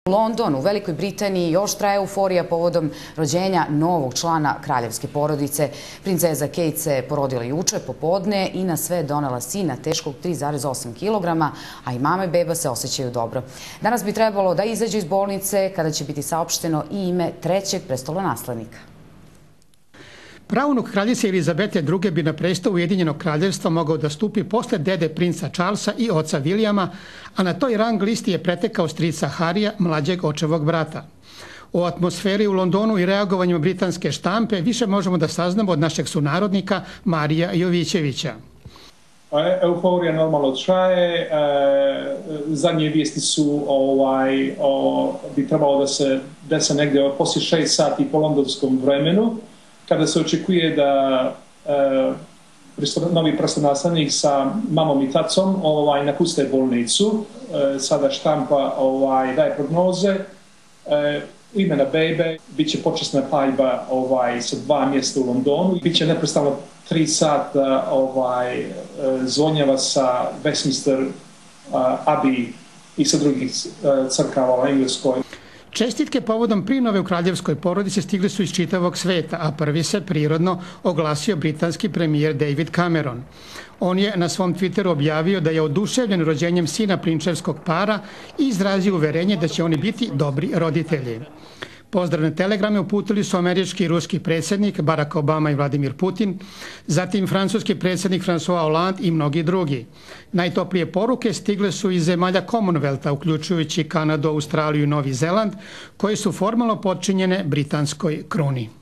U Londonu, u Velikoj Britaniji, još traje euforija povodom rođenja novog člana kraljevske porodice. Princeza Kate se porodila juče popodne i na sve donela sina teškog 3,8 kg, a i mama i beba se osjećaju dobro. Danas bi trebalo da izađe iz bolnice kada će biti saopšteno i ime trećeg prestolonaslednika. Praunuk kraljice Elizabete II. Bi na presto Ujedinjenog kraljevstva mogao da stupi posle dede princa Charlesa i oca Williama, a na toj rang listi je pretekao strica Harrya, mlađeg očevog brata. O atmosferi u Londonu i reagovanjima britanske štampe više možemo da saznamo od našeg sunarodnika Marija Jovićevića. Euforija normalno traje. Zadnje vijesti su bi trebalo da se dese negdje poslije 6 sati po londonskom vremenu, kada se očekuje da novi prestolonaslednik sa mamom i tacom napuste bolnicu. Sada štampa daje prognoze. Imena bebe, bit će počasna paljba sa 2 mjesta u Londonu. Biće neprestano 3 sata zvonjava sa Westminster Abbey i sa drugih crkava u Engleskoj. Čestitke povodom prinove u kraljevskoj porodici stigli su iz čitavog sveta, a prvi se prirodno oglasio britanski premijer David Cameron. On je na svom Twitteru objavio da je oduševljen rođenjem sina prinčevskog para i izrazio uverenje da će oni biti dobri roditelji. Pozdravne telegrame uputili su američki i ruski predsjednik Barack Obama i Vladimir Putin, zatim francuski predsjednik François Hollande i mnogi drugi. Najtoplije poruke stigle su iz zemalja Commonwealtha, uključujući Kanadu, Australiju i Novi Zeland, koje su formalno podčinjene britanskoj kruni.